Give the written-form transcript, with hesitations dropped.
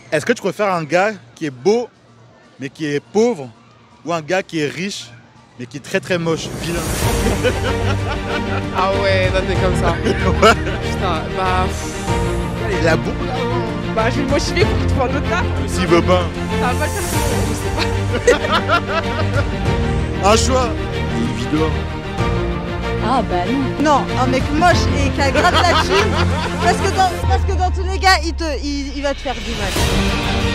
Est-ce que tu préfères un gars qui est beau, mais qui est pauvre, ou un gars qui est riche, mais qui est très très moche, vilain? Ah ouais, non, t'es comme ça. Ouais. Putain, bah. Il a beaucoup d'argent. Bah, je vais le motiver pour qu'il trouve un autre taf. S'il veut pas. Ça va pas le faire. Je sais pas. Un choix. Une vie dehors. Ah bah non. Non, un mec moche et qui a grave la thune, parce que dans tous les cas, il va te faire du mal.